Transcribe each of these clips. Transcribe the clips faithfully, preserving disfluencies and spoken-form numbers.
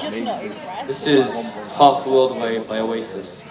just not impressed. This is Half the World Away by Oasis.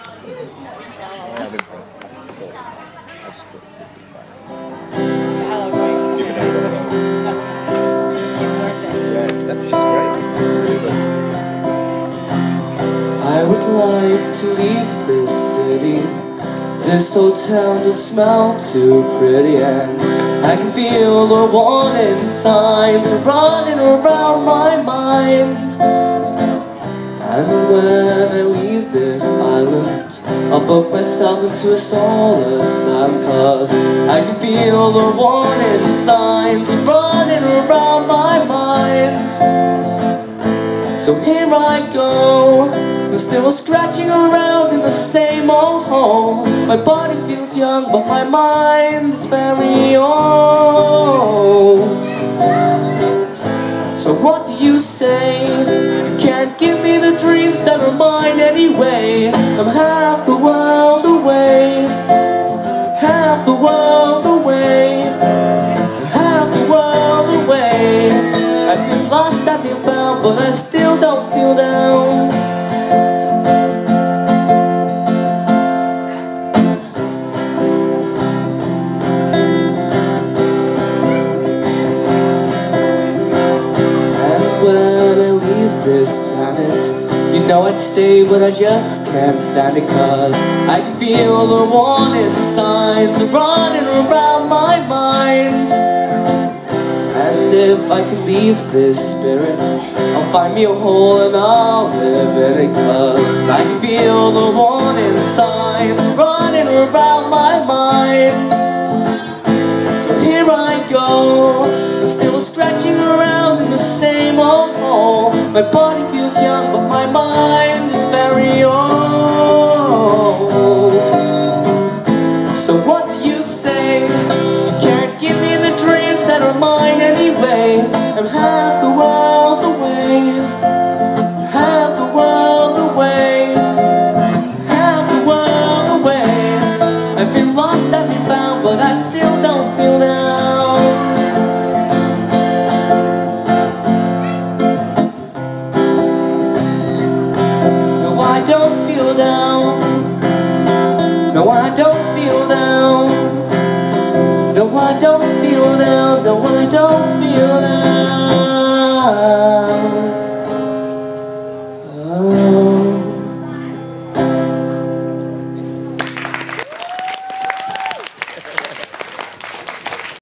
I would like to leave this city, this old town don't smell too pretty, and I can feel the warning signs running around my mind. And when I leave this island, I'll book myself into a solar sun, cause I can feel the warning signs running around my mind. So here I go, I'm still scratching around in the same old hole. My body feels young, but my mind is very old. So what do you say? You can't give me the dreams that are mine anyway. I'm half the world away, half the world away, half the world away. I've been lost, I've been found, but I still don't feel down. This planet, you know I'd stay, but I just can't stand it, cause I can feel the warning signs running around my mind. And if I could leave this spirit, I'll find me a hole and I'll live in it, cause I can feel the warning signs running around my mind. So here I go, I'm still scratching around in the same old hole. My body feels young, but my mind is very old. So what do you say? You can't give me the dreams that are mine anyway. I'm half the world away, half the world away, half the world away. I've been lost, I've been found, but I still don't feel down. I don't feel down. No, I don't feel down. No, I don't feel down. No, I don't feel down.